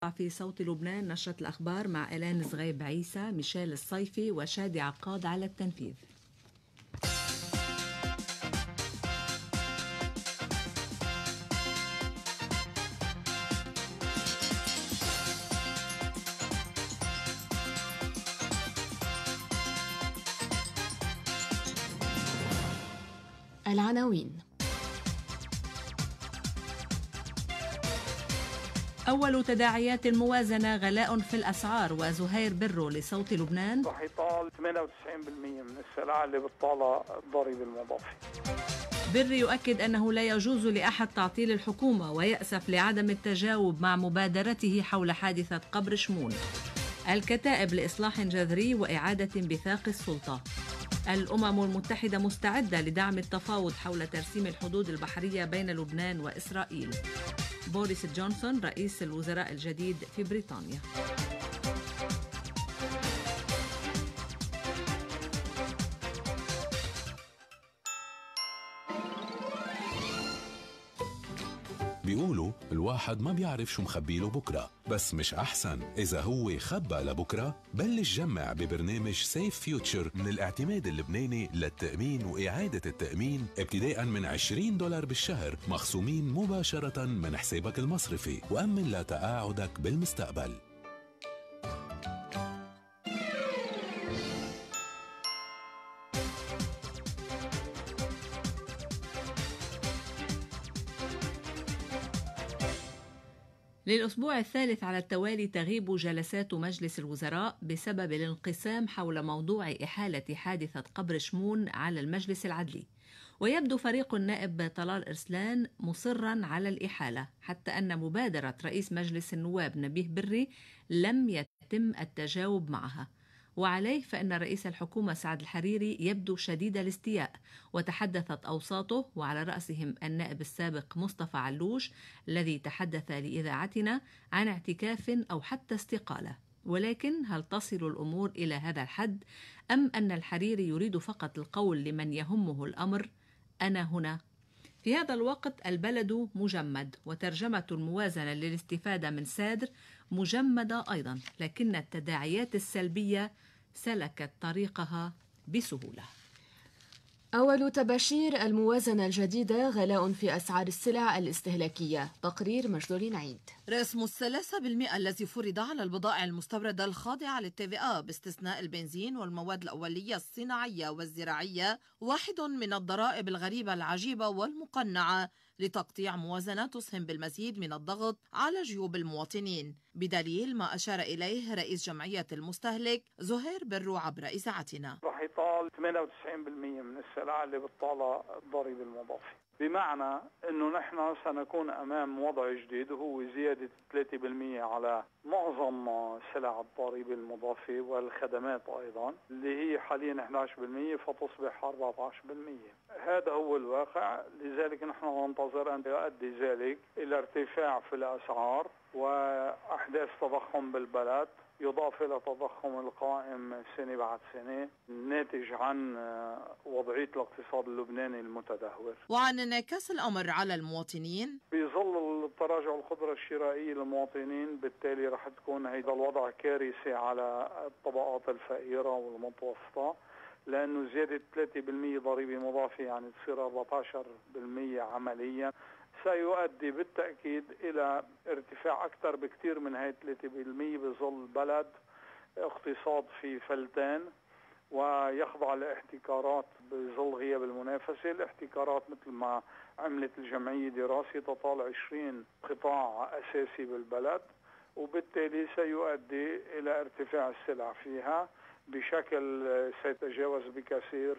في صوت لبنان نشرة الأخبار مع إلان زغيب عيسى، ميشيل الصيفي وشادي عقاد على التنفيذ. العناوين. أول تداعيات الموازنة غلاء في الأسعار، وزهير برو لصوت لبنان. رح يطال 98% من السلع اللي بتطالع الضريبة المضافة. بري يؤكد أنه لا يجوز لأحد تعطيل الحكومة، ويأسف لعدم التجاوب مع مبادرته حول حادثة قبر شمون. الكتائب لإصلاح جذري وإعادة انبثاق السلطة. الأمم المتحدة مستعدة لدعم التفاوض حول ترسيم الحدود البحرية بين لبنان وإسرائيل. بوريس جونسون رئيس الوزراء الجديد في بريطانيا. بيقولوا الواحد ما بيعرف شو مخبيله بكرة، بس مش أحسن إذا هو خبى لبكرة؟ بلش جمع ببرنامج سيف فيوتشر من الاعتماد اللبناني للتأمين وإعادة التأمين ابتداء من $20 بالشهر، مخصومين مباشرة من حسابك المصرفي، وأمن لتقاعدك بالمستقبل. للأسبوع الثالث على التوالي تغيب جلسات مجلس الوزراء بسبب الانقسام حول موضوع إحالة حادثة قبر شمون على المجلس العدلي، ويبدو فريق النائب طلال إرسلان مصرا على الإحالة، حتى أن مبادرة رئيس مجلس النواب نبيه بري لم يتم التجاوب معها. وعليه فإن رئيس الحكومة سعد الحريري يبدو شديد الاستياء، وتحدثت أوساطه وعلى رأسهم النائب السابق مصطفى علوش الذي تحدث لإذاعتنا عن اعتكاف أو حتى استقالة. ولكن هل تصل الأمور إلى هذا الحد، أم أن الحريري يريد فقط القول لمن يهمه الأمر أنا هنا؟ في هذا الوقت البلد مجمد، وترجمة الموازنة للاستفادة من سادر مجمدة أيضا، لكن التداعيات السلبية سلكت طريقها بسهولة. أول تباشير الموازنة الجديدة غلاء في أسعار السلع الاستهلاكية. تقرير مجدول عيد. رسم 3% الذي فرض على البضائع المستوردة الخاضعة للTVA باستثناء البنزين والمواد الأولية الصناعية والزراعية واحد من الضرائب الغريبة العجيبة والمقنعة لتقطيع موازنة تسهم بالمزيد من الضغط على جيوب المواطنين، بدليل ما أشار إليه رئيس جمعية المستهلك زهير برو عبر إذاعتنا. رح يطال 98% من السلع اللي بتطالع الضريبة المضافة، بمعنى انه نحن سنكون امام وضع جديد وهو زيادة 3% على معظم سلع الضريبة المضافة والخدمات ايضا، اللي هي حاليا 11% فتصبح 14%. هذا هو الواقع، لذلك نحن ننتظر ان يؤدي ذلك الى ارتفاع في الاسعار واحداث تضخم بالبلد، يضاف إلى تضخم القائم سنة بعد سنة ناتج عن وضعية الاقتصاد اللبناني المتدهور. وعن انعكاس الأمر على المواطنين، بظل تراجع القدرة الشرائية للمواطنين، بالتالي رح تكون هذا الوضع كارثي على الطبقات الفقيرة والمتوسطة، لأنه زيادة 3% ضريبة مضافة يعني تصير 14% عمليا، سيؤدي بالتأكيد إلى ارتفاع أكثر بكثير من هاي 3% بظل بلد اقتصاد في فلتان ويخضع لاحتكارات بظل غياب المنافسة. الاحتكارات مثل ما عملت الجمعية دراسة تطال 20 قطاع أساسي بالبلد، وبالتالي سيؤدي إلى ارتفاع السلع فيها بشكل سيتجاوز بكثير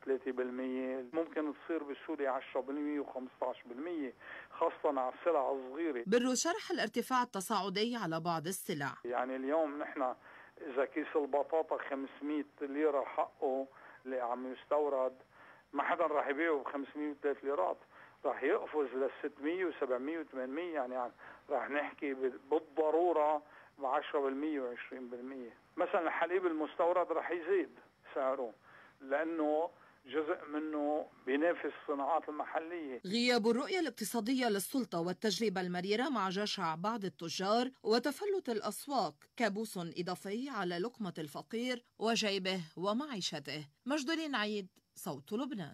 3%، ممكن تصير بسهولة 10% و15%، خاصة على السلع الصغيرة. برو شرح الارتفاع التصاعدي على بعض السلع. يعني اليوم نحن إذا كيس البطاطا 500 ليرة حقه اللي عم يستورد، ما حدا راح يبيعه ب 503 ليرات، راح يقفز ل 600 و700 و800، يعني راح نحكي بالضرورة ب 10% و20%. مثلا الحليب المستورد راح يزيد سعره، لأنه جزء منه بينافس الصناعات المحلية. غياب الرؤية الاقتصادية للسلطة والتجربة المريرة مع جشع بعض التجار وتفلت الأسواق كابوس إضافي على لقمة الفقير وجيبه ومعيشته. مجدولين عيد، صوت لبنان.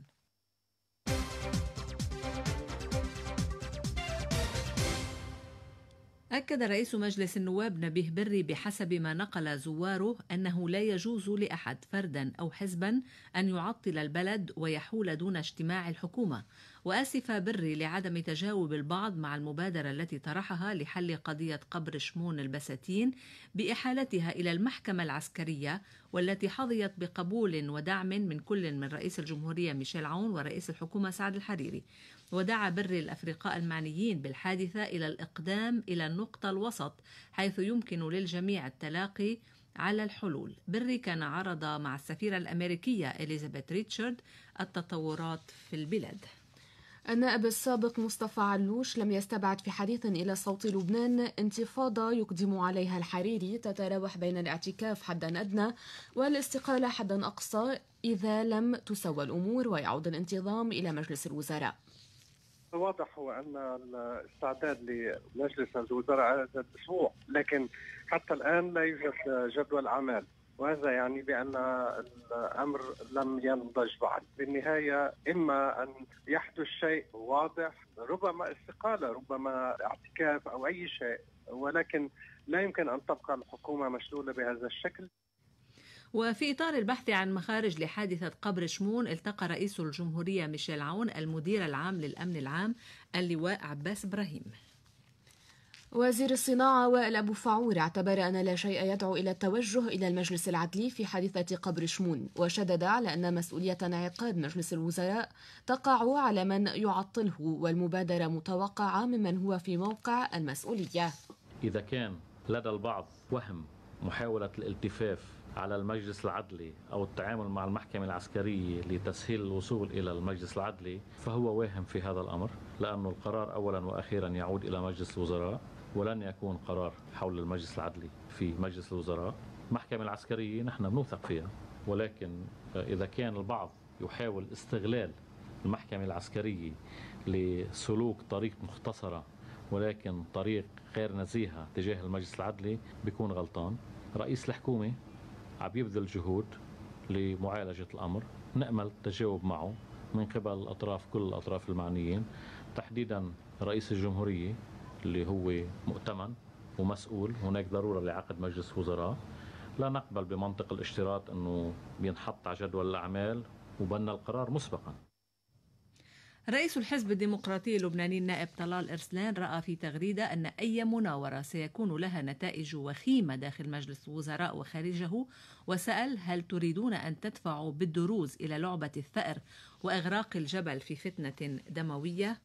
أكد رئيس مجلس النواب نبيه بري بحسب ما نقل زواره أنه لا يجوز لأحد فردا أو حزبا أن يعطل البلد ويحول دون اجتماع الحكومة. وآسف بري لعدم تجاوب البعض مع المبادرة التي طرحها لحل قضية قبر شمون البساتين بإحالتها إلى المحكمة العسكرية، والتي حظيت بقبول ودعم من كل من رئيس الجمهورية ميشيل عون ورئيس الحكومة سعد الحريري. ودعا بري الأفرقاء المعنيين بالحادثة إلى الإقدام إلى النقطة الوسط حيث يمكن للجميع التلاقي على الحلول. بري كان عرض مع السفيرة الأمريكية إليزابيث ريتشارد التطورات في البلاد. النائب السابق مصطفى علوش لم يستبعد في حديث إلى صوت لبنان انتفاضة يقدم عليها الحريري تتراوح بين الاعتكاف حدا أدنى والاستقالة حدا أقصى إذا لم تسوى الأمور ويعود الانتظام إلى مجلس الوزراء. الواضح هو أن الاستعداد لمجلس الوزراء هذا الأسبوع، لكن حتى الآن لا يوجد جدول أعمال، وهذا يعني بأن الأمر لم ينضج بعد. بالنهاية إما أن يحدث شيء واضح، ربما استقالة، ربما اعتكاف أو أي شيء، ولكن لا يمكن أن تبقى الحكومة مشلولة بهذا الشكل. وفي إطار البحث عن مخارج لحادثة قبر شمون، التقى رئيس الجمهورية ميشيل عون المدير العام للأمن العام اللواء عباس إبراهيم. وزير الصناعة وائل أبو فعور اعتبر أن لا شيء يدعو إلى التوجه إلى المجلس العدلي في حادثة قبر شمون، وشدد على أن مسؤولية انعقاد مجلس الوزراء تقع على من يعطله، والمبادرة متوقعة ممن هو في موقع المسؤولية. إذا كان لدى البعض وهم محاولة الالتفاف على المجلس العدلي أو التعامل مع المحكمة العسكرية لتسهيل الوصول إلى المجلس العدلي، فهو واهم في هذا الأمر، لأن القرار أولا وأخيرا يعود إلى مجلس الوزراء، ولن يكون قرار حول المجلس العدلي في مجلس الوزراء. المحكمة العسكرية نحن بنوثق فيها، ولكن إذا كان البعض يحاول استغلال المحكمة العسكرية لسلوك طريق مختصرة ولكن طريق غير نزيهة تجاه المجلس العدلي، بيكون غلطان. رئيس الحكومة عم يبذل جهود لمعالجة الأمر، نأمل تجاوب معه من قبل الأطراف، كل الأطراف المعنيين، تحديدا رئيس الجمهورية اللي هو مؤتمن ومسؤول. هناك ضرورة لعقد مجلس وزراء، لا نقبل بمنطق الاشتراط أنه بينحط على جدول الأعمال وبنى القرار مسبقا. رئيس الحزب الديمقراطي اللبناني النائب طلال إرسلان رأى في تغريدة أن أي مناورة سيكون لها نتائج وخيمة داخل مجلس الوزراء وخارجه، وسأل: هل تريدون أن تدفعوا بالدروز إلى لعبة الثأر وإغراق الجبل في فتنة دموية؟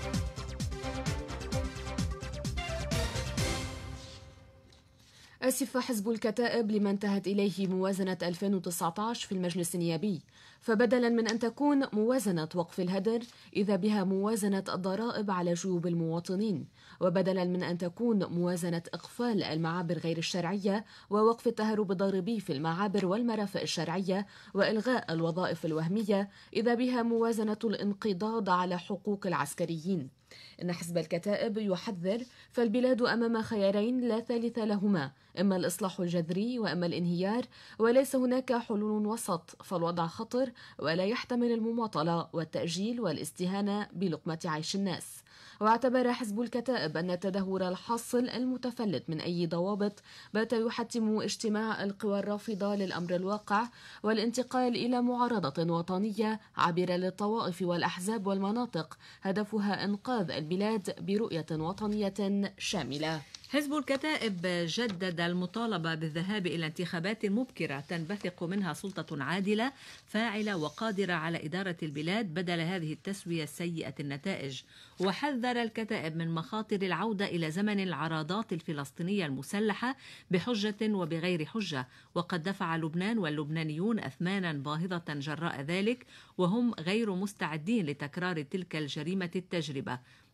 أسف حزب الكتائب لما انتهت إليه موازنة 2019 في المجلس النيابي، فبدلا من أن تكون موازنة وقف الهدر إذا بها موازنة الضرائب على جيوب المواطنين، وبدلا من أن تكون موازنة إقفال المعابر غير الشرعية ووقف التهرب الضريبي في المعابر والمرافق الشرعية وإلغاء الوظائف الوهمية إذا بها موازنة الانقضاض على حقوق العسكريين. إن حزب الكتائب يحذر فالبلاد أمام خيارين لا ثالث لهما، إما الإصلاح الجذري وإما الانهيار، وليس هناك حلول وسط، فالوضع خطر ولا يحتمل المماطلة والتأجيل والاستهانة بلقمة عيش الناس. واعتبر حزب الكتائب أن التدهور الحاصل المتفلت من أي ضوابط بات يحتم اجتماع القوى الرافضة للأمر الواقع والانتقال إلى معارضة وطنية عابرة للطوائف والأحزاب والمناطق هدفها إنقاذ البلاد برؤية وطنية شاملة. حزب الكتائب جدد المطالبة بالذهاب إلى انتخابات مبكرة تنبثق منها سلطة عادلة فاعلة وقادرة على إدارة البلاد بدل هذه التسوية السيئة النتائج. وحذر الكتائب من مخاطر العودة إلى زمن العراضات الفلسطينية المسلحة بحجة وبغير حجة، وقد دفع لبنان واللبنانيون أثمانا باهظة جراء ذلك، وهم غير مستعدين لتكرار تلك الجريمة التجربة.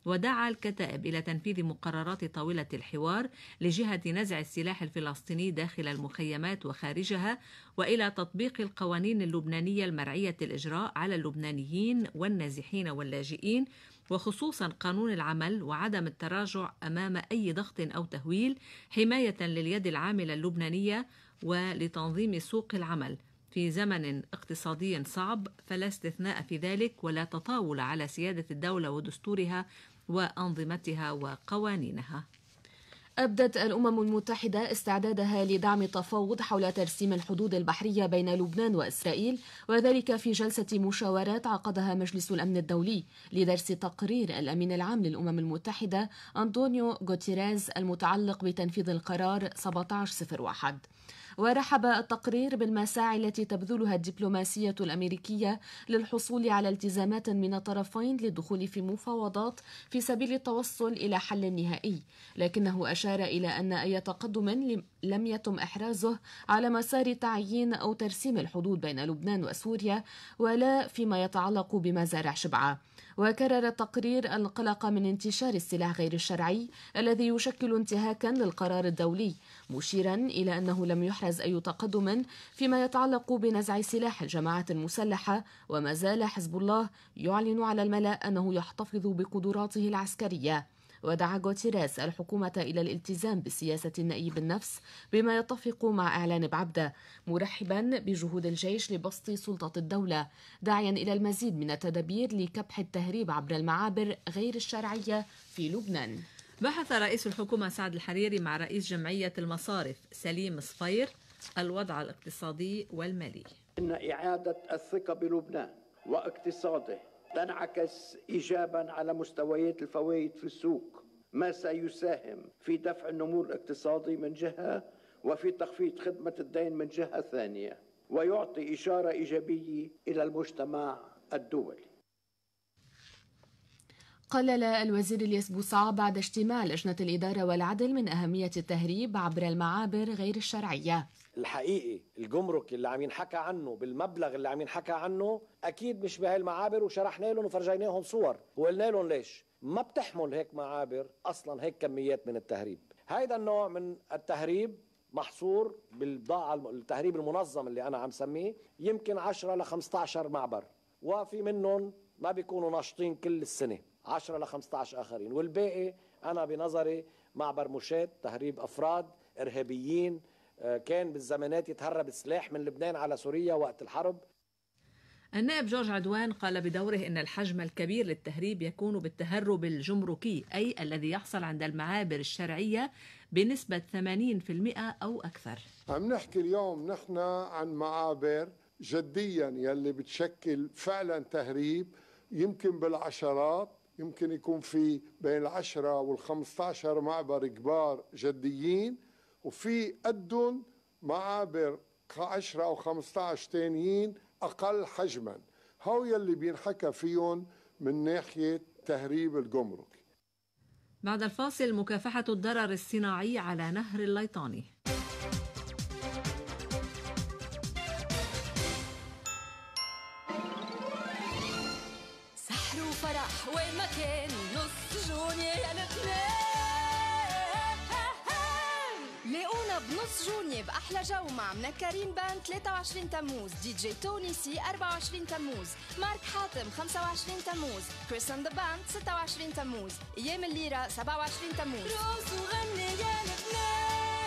ودعا الكتائب إلى تنفيذ مقررات طاولة الحوار لجهة نزع السلاح الفلسطيني داخل المخيمات وخارجها، وإلى تطبيق القوانين اللبنانية المرعية الإجراء على اللبنانيين والنازحين واللاجئين، وخصوصا قانون العمل، وعدم التراجع أمام أي ضغط أو تهويل، حماية لليد العاملة اللبنانية ولتنظيم سوق العمل في زمن اقتصادي صعب، فلا استثناء في ذلك ولا تطاول على سيادة الدولة ودستورها وأنظمتها وقوانينها. أبدت الأمم المتحدة استعدادها لدعم التفاوض حول ترسيم الحدود البحرية بين لبنان وإسرائيل، وذلك في جلسة مشاورات عقدها مجلس الأمن الدولي لدرس تقرير الأمين العام للأمم المتحدة أنطونيو غوتيريز المتعلق بتنفيذ القرار 1701. ورحب التقرير بالمساعي التي تبذلها الدبلوماسية الأمريكية للحصول على التزامات من الطرفين للدخول في مفاوضات في سبيل التوصل إلى حل نهائي، لكنه أشار إلى أن أي تقدم لم يتم إحرازه على مسار تعيين أو ترسيم الحدود بين لبنان وسوريا، ولا فيما يتعلق بمزارع شبعة. وكرر التقرير القلق من انتشار السلاح غير الشرعي الذي يشكل انتهاكا للقرار الدولي، مشيرا إلى أنه لم يحرز أي تقدم فيما يتعلق بنزع سلاح الجماعات المسلحة، وما زال حزب الله يعلن على الملأ أنه يحتفظ بقدراته العسكرية. ودعا غوتيريز الحكومة إلى الالتزام بسياسة النأي بالنفس بما يتفق مع إعلان بعبدة، مرحبا بجهود الجيش لبسط سلطة الدولة، داعيا إلى المزيد من التدابير لكبح التهريب عبر المعابر غير الشرعية في لبنان. بحث رئيس الحكومة سعد الحريري مع رئيس جمعية المصارف سليم صفير الوضع الاقتصادي والمالي. إن إعادة الثقة بلبنان واقتصاده تنعكس إيجابا على مستويات الفوائد في السوق، ما سيساهم في دفع النمو الاقتصادي من جهة وفي تخفيض خدمة الدين من جهة ثانية، ويعطي إشارة إيجابية إلى المجتمع الدولي. قلل الوزير الياس بوصعة بعد اجتماع لجنة الإدارة والعدل من أهمية التهريب عبر المعابر غير الشرعية. الحقيقي الجمرك اللي عم ينحكى عنه بالمبلغ اللي عم ينحكى عنه أكيد مش بهاي المعابر، وشرحنا لهم وفرجيناهم صور وقلنا لهم ليش ما بتحمل هيك معابر أصلا هيك كميات من التهريب. هيدا النوع من التهريب محصور بالبضاعة، التهريب المنظم اللي أنا عم سميه، يمكن 10 ل 15 معبر، وفي منهم ما بيكونوا ناشطين كل السنة 10 ل 15 آخرين، والباقي أنا بنظري معبر مشاة، تهريب أفراد إرهابيين، كان بالزمانات يتهرب السلاح من لبنان على سوريا وقت الحرب. النائب جورج عدوان قال بدوره إن الحجم الكبير للتهريب يكون بالتهرب الجمركي، أي الذي يحصل عند المعابر الشرعية بنسبة 80% أو أكثر. عم نحكي اليوم نحن عن معابر جديا يلي بتشكل فعلا تهريب، يمكن بالعشرات، يمكن يكون في بين 10 و15 معبر كبار جديين، وفي قدهم معابر 10 أو 15 تانيين أقل حجما، هو يلي بينحكى فيهم من ناحية تهريب الجمرك. بعد الفاصل، مكافحة الضرر الصناعي على نهر الليطاني. سحر وفرح وين ما كان، نص جون يا الاثنين، لاقونا بنص جونية بأحلى جو مع منكرين باند 23 تموز، دي جي توني سي 24 تموز، مارك حاتم 25 تموز، كريس اند ذا باند 26 تموز، ايام الليرة 27 تموز. روز وغني يا لبنان.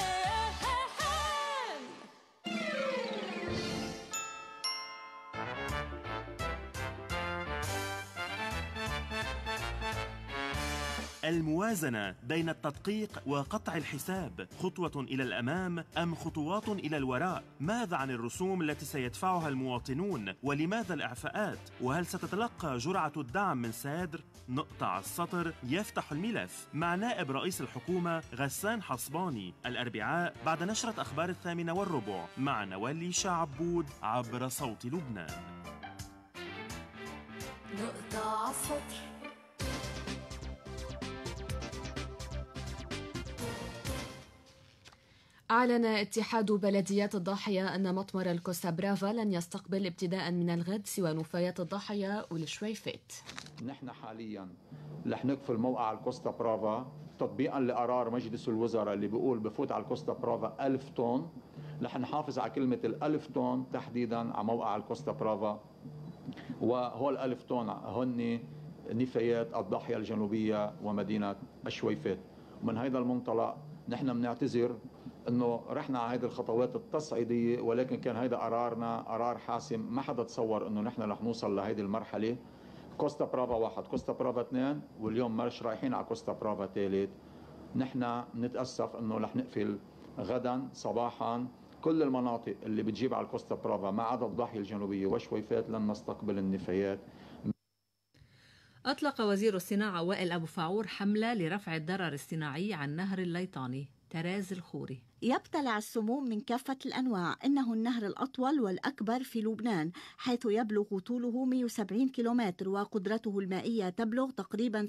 الموازنة بين التدقيق وقطع الحساب، خطوة إلى الأمام أم خطوات إلى الوراء؟ ماذا عن الرسوم التي سيدفعها المواطنون؟ ولماذا الإعفاءات؟ وهل ستتلقى جرعة الدعم من سادر؟ نقطع السطر يفتح الملف مع نائب رئيس الحكومة غسان حصباني الأربعاء بعد نشرة أخبار 8:15 مع نوال شعبود عبر صوت لبنان. نقطع السطر. أعلن اتحاد بلديات الضاحية أن مطمر الكوستا برافا لن يستقبل ابتداء من الغد سوى نفايات الضاحية والشويفات. نحن حاليا رح نقفل موقع الكوستا برافا تطبيقا لقرار مجلس الوزراء اللي بيقول بفوت على الكوستا برافا 1000 طن. رح نحافظ على كلمة 1000 طن تحديدا على موقع الكوستا برافا، وهول 1000 طن هن نفايات الضاحية الجنوبية ومدينة الشويفات. ومن هذا المنطلق نحن بنعتذر انه رحنا على هذه الخطوات التصعيدية، ولكن كان هذا قرارنا قرار حاسم، ما حدا تصور انه نحن رح نوصل لهذه المرحلة. كوستا برافا 1 كوستا برافا 2 واليوم مش رايحين على كوستا برافا 3. نحن نتأسف انه رح نقفل غدا صباحا كل المناطق اللي بتجيب على الكوستا برافا ما عدا الضاحية الجنوبية وشويفات لن نستقبل النفايات. أطلق وزير الصناعة وائل أبو فاعور حملة لرفع الضرر الصناعي عن نهر الليطاني. تراز الخوري. يبتلع السموم من كافة الأنواع. إنه النهر الأطول والأكبر في لبنان، حيث يبلغ طوله 170 كيلومتر وقدرته المائية تبلغ تقريبا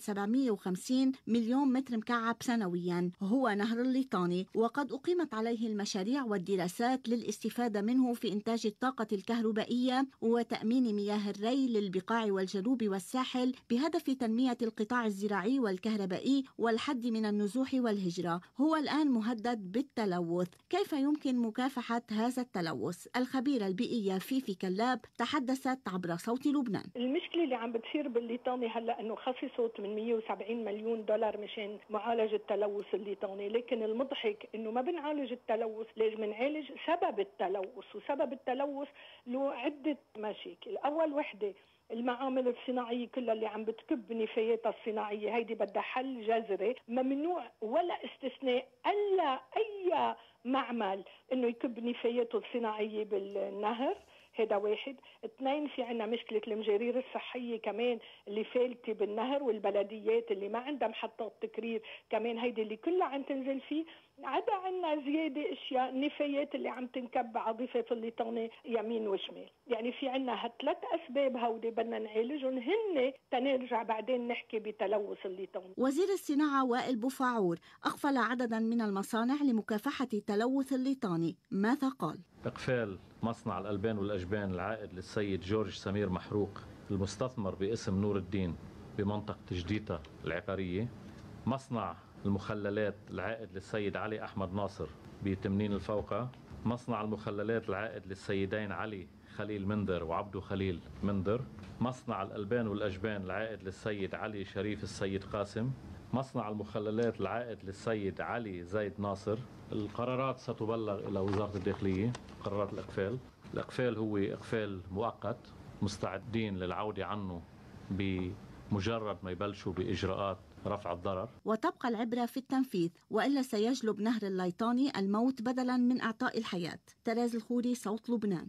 750 مليون متر مكعب سنويا. هو نهر الليطاني، وقد أقيمت عليه المشاريع والدراسات للاستفادة منه في إنتاج الطاقة الكهربائية وتأمين مياه الري للبقاع والجنوب والساحل بهدف تنمية القطاع الزراعي والكهربائي والحد من النزوح والهجرة. هو الآن مهدد بالتلوث. كيف يمكن مكافحة هذا التلوث؟ الخبيرة البيئية فيفي كلاب تحدثت عبر صوت لبنان. المشكلة اللي عم بتصير بالليطاني هلا انه خصصوا 870 مليون دولار مشان معالجة التلوث الليطاني، لكن المضحك انه ما بنعالج التلوث، ليش بنعالج سبب التلوث، وسبب التلوث له عدة مشاكل. اول وحدة المعامل الصناعية كلها اللي عم بتكب نفاياتها الصناعية، هيدي بدها حل جذري، ممنوع ولا استثناء الا اي معمل انه يكب نفاياته الصناعية بالنهر. هذا واحد. 2، في عنا مشكلة المجارير الصحية كمان اللي فالتة بالنهر، والبلديات اللي ما عندها محطات تكرير كمان هيدي اللي كلها عم تنزل فيه. عدا عنا زيادة اشياء النفايات اللي عم تنكب على ضفة الليطاني يمين وشمال. يعني في عنا هالثلاث اسباب هودي بدنا نعالجهم هن تنرجع بعدين نحكي بتلوث الليطاني. وزير الصناعة وائل أبو فاعور أغفل عددا من المصانع لمكافحة تلوث الليطاني. ماذا قال؟ إقفال مصنع الألبان والأجبان العائد للسيد جورج سمير محروق المستثمر باسم نور الدين بمنطقة جديدة العقارية. مصنع المخللات العائد للسيد علي أحمد ناصر بتمنين الفوقة. مصنع المخللات العائد للسيدين علي خليل مندر وعبدو خليل مندر. مصنع الألبان والأجبان العائد للسيد علي شريف السيد قاسم. مصنع المخللات العائد للسيد علي زيد ناصر. القرارات ستبلغ إلى وزارة الداخلية، قرارات الإقفال. الإقفال هو إقفال مؤقت، مستعدين للعودة عنه بمجرد ما يبلشوا بإجراءات رفع الضرر. وتبقى العبرة في التنفيذ، وإلا سيجلب نهر الليطاني الموت بدلا من إعطاء الحياة. تراز الخوري، صوت لبنان.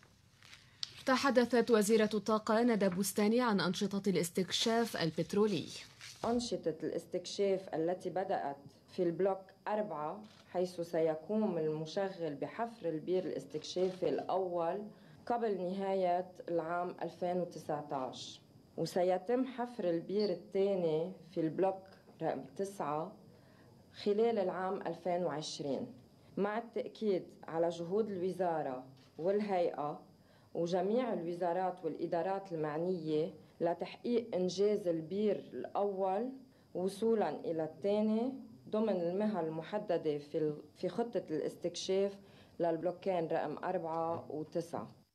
تحدثت وزيرة الطاقة ندى بستاني عن أنشطة الاستكشاف البترولي. أنشطة الاستكشاف التي بدأت في البلوك 4، حيث سيقوم المشغل بحفر البير الاستكشافي الأول قبل نهاية العام 2019، وسيتم حفر البير الثاني في البلوك رقم 9 خلال العام 2020، مع التأكيد على جهود الوزارة والهيئة وجميع الوزارات والإدارات المعنية لتحقيق إنجاز البير الأول وصولاً إلى الثاني ضمن المهل المحددة في خطة الاستكشاف للبلوكين رقم 4 و9.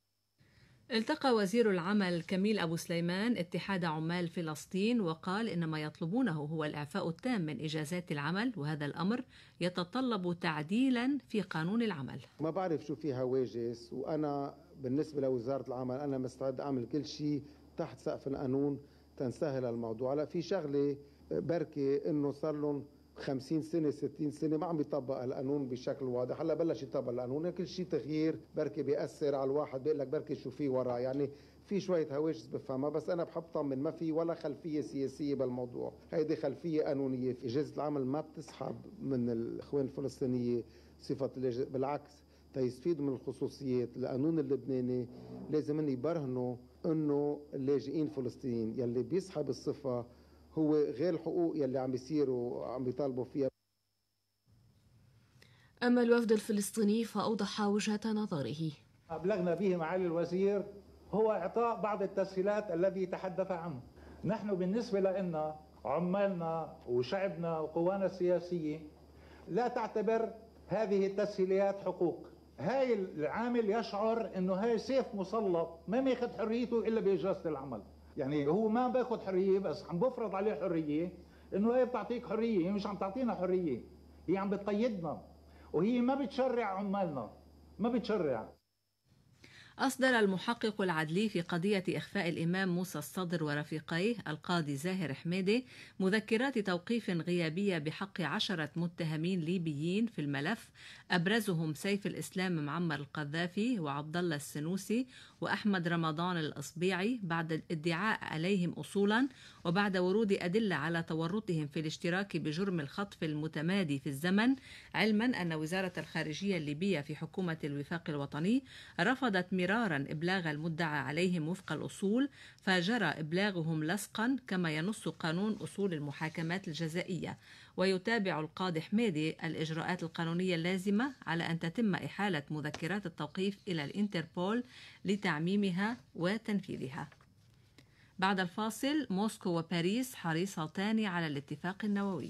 التقى وزير العمل كميل أبو سليمان اتحاد عمال فلسطين، وقال إن ما يطلبونه هو الإعفاء التام من إجازات العمل، وهذا الأمر يتطلب تعديلا في قانون العمل. ما بعرف شو فيها هواجس، وأنا بالنسبة لوزارة العمل أنا مستعد أعمل كل شيء تحت سقف القانون تنسهل الموضوع. لا في شغلة بركي إنه صار لهم 50 سنة 60 سنة ما عم يطبق القانون بشكل واضح، هلا بلش يطبق القانون، كل شيء تغيير بركي بيأثر على الواحد، بيقول لك بركي شو في وراه، يعني في شوية هواجس بفهمها، بس أنا بحب طمن ما في ولا خلفية سياسية بالموضوع، هيدي خلفية قانونية. في إجازة العمل ما بتسحب من الإخوان الفلسطينية صفة بالعكس تيستفيدوا من الخصوصيات. القانون اللبناني لازم يبرهنوا إنه اللاجئين الفلسطينيين يلي بيسحب الصفة هو غير الحقوق يلي عم بيصيروا عم بيطالبوا فيها. أما الوفد الفلسطيني فأوضح وجهة نظره. أبلغنا به معالي الوزير هو إعطاء بعض التسهيلات الذي تحدث عنه، نحن بالنسبة لنا عمالنا وشعبنا وقوانا السياسية لا تعتبر هذه التسهيلات حقوق. هاي العامل يشعر انه هاي سيف مسلط ما بياخذ حريته الا باجازة العمل. يعني هو ما باخذ حرية بس عم بفرض عليه حرية، انه هي بتعطيك حرية، هي مش عم تعطينا حرية، هي عم بتقيدنا، وهي ما بتشرع عمالنا، ما بتشرع. أصدر المحقق العدلي في قضية إخفاء الإمام موسى الصدر ورفيقيه القاضي زاهر حميدي مذكرات توقيف غيابية بحق 10 متهمين ليبيين في الملف، أبرزهم سيف الإسلام معمر القذافي وعبد الله السنوسي وأحمد رمضان الأصبيعي، بعد الادعاء عليهم أصولا وبعد ورود أدلة على تورطهم في الاشتراك بجرم الخطف المتمادي في الزمن، علما أن وزارة الخارجية الليبية في حكومة الوفاق الوطني رفضت مرارا إبلاغ المدعى عليهم وفق الأصول، فجرى إبلاغهم لصقا كما ينص قانون أصول المحاكمات الجزائية. ويتابع القاضي حميدي الإجراءات القانونية اللازمة على أن تتم إحالة مذكرات التوقيف إلى الإنتربول لتعميمها وتنفيذها. بعد الفاصل، موسكو وباريس حريصتان على الاتفاق النووي.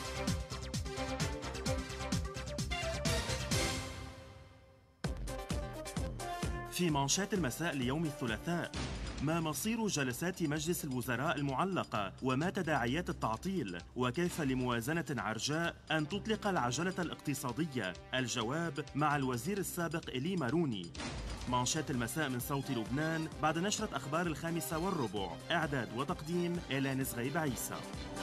في مانشات المساء ليوم الثلاثاء: ما مصير جلسات مجلس الوزراء المعلقة وما تداعيات التعطيل، وكيف لموازنة عرجاء أن تطلق العجلة الاقتصادية؟ الجواب مع الوزير السابق إلي ماروني. مانشات المساء من صوت لبنان بعد نشرة أخبار 5:15. إعداد وتقديم إيلان زغيب عيسى.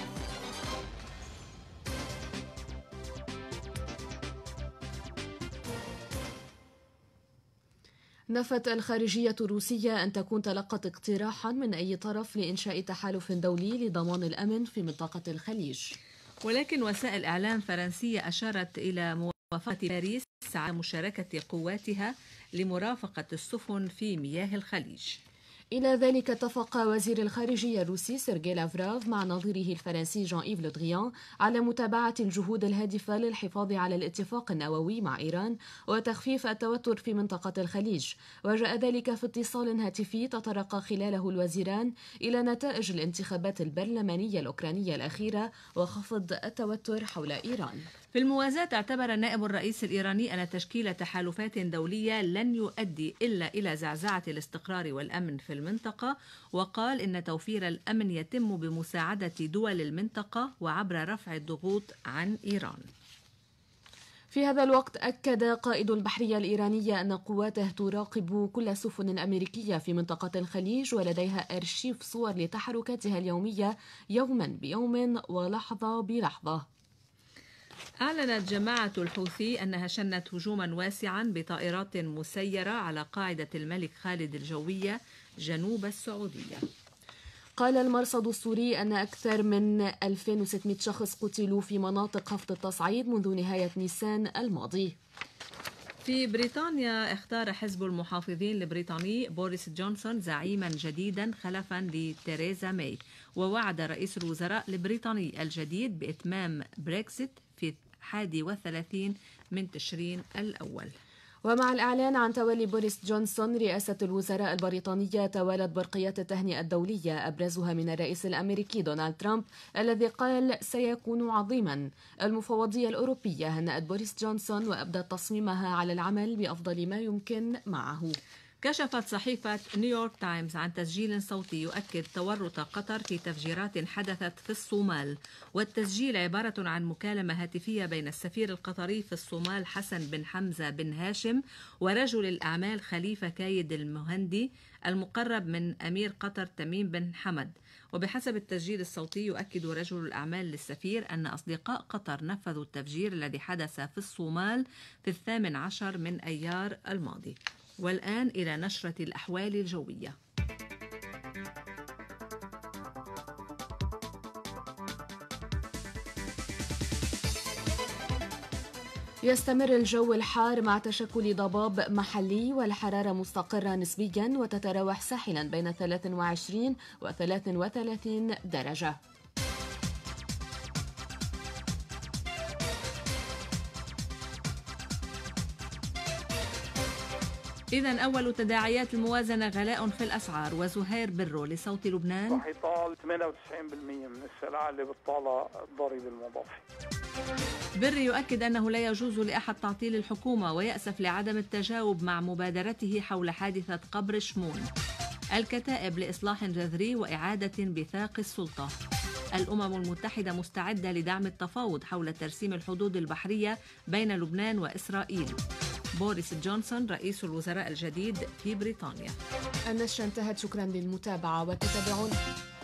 نفت الخارجية الروسية أن تكون تلقت اقتراحا من أي طرف لإنشاء تحالف دولي لضمان الأمن في منطقة الخليج، ولكن وسائل إعلام فرنسية أشارت إلى موافقة باريس على مشاركة قواتها لمرافقة السفن في مياه الخليج. إلى ذلك اتفق وزير الخارجية الروسي سيرجي لافراف مع نظيره الفرنسي جان إيف لو دريان على متابعة الجهود الهادفة للحفاظ على الاتفاق النووي مع إيران وتخفيف التوتر في منطقة الخليج. وجاء ذلك في اتصال هاتفي تطرق خلاله الوزيران إلى نتائج الانتخابات البرلمانية الأوكرانية الأخيرة وخفض التوتر حول إيران. في الموازاة، اعتبر نائب الرئيس الإيراني أن تشكيل تحالفات دولية لن يؤدي إلا إلى زعزعة الاستقرار والأمن في المنطقة، وقال إن توفير الأمن يتم بمساعدة دول المنطقة وعبر رفع الضغوط عن إيران. في هذا الوقت أكد قائد البحرية الإيرانية أن قواته تراقب كل السفن الأمريكية في منطقة الخليج ولديها أرشيف صور لتحركاتها اليومية يوما بيوم ولحظة بلحظة. أعلنت جماعة الحوثي أنها شنت هجوما واسعا بطائرات مسيرة على قاعدة الملك خالد الجوية جنوب السعودية. قال المرصد السوري أن أكثر من 2600 شخص قتلوا في مناطق خفض التصعيد منذ نهاية نيسان الماضي. في بريطانيا، اختار حزب المحافظين البريطاني بوريس جونسون زعيما جديدا خلفا لتيريزا ماي، ووعد رئيس الوزراء البريطاني الجديد بإتمام بريكسيت في 31 من تشرين الأول. ومع الإعلان عن تولي بوريس جونسون رئاسة الوزراء البريطانية، توالت برقيات التهنئة الدولية أبرزها من الرئيس الأمريكي دونالد ترامب الذي قال سيكون عظيما. المفوضية الأوروبية هنأت بوريس جونسون وأبدت تصميمها على العمل بأفضل ما يمكن معه. كشفت صحيفة نيويورك تايمز عن تسجيل صوتي يؤكد تورط قطر في تفجيرات حدثت في الصومال، والتسجيل عبارة عن مكالمة هاتفية بين السفير القطري في الصومال حسن بن حمزة بن هاشم ورجل الأعمال خليفة كايد المهندي المقرب من أمير قطر تميم بن حمد. وبحسب التسجيل الصوتي يؤكد رجل الأعمال للسفير أن أصدقاء قطر نفذوا التفجير الذي حدث في الصومال في 18 من أيار الماضي. والآن إلى نشرة الأحوال الجوية. يستمر الجو الحار مع تشكل ضباب محلي، والحرارة مستقرة نسبيا وتتراوح ساحلا بين 23 و 33 درجة. إذن أول تداعيات الموازنة غلاء في الأسعار. وزهير برو لصوت لبنان. رح يطال 98% من السلع اللي بتطالع الضريبة المضافة. بري يؤكد أنه لا يجوز لأحد تعطيل الحكومة ويأسف لعدم التجاوب مع مبادرته حول حادثة قبر شمون. الكتائب لإصلاح جذري وإعادة بثاق السلطة. الأمم المتحدة مستعدة لدعم التفاوض حول ترسيم الحدود البحرية بين لبنان وإسرائيل. بوريس جونسون رئيس الوزراء الجديد في بريطانيا. النشرة انتهت. شكرا للمتابعة وتتابعون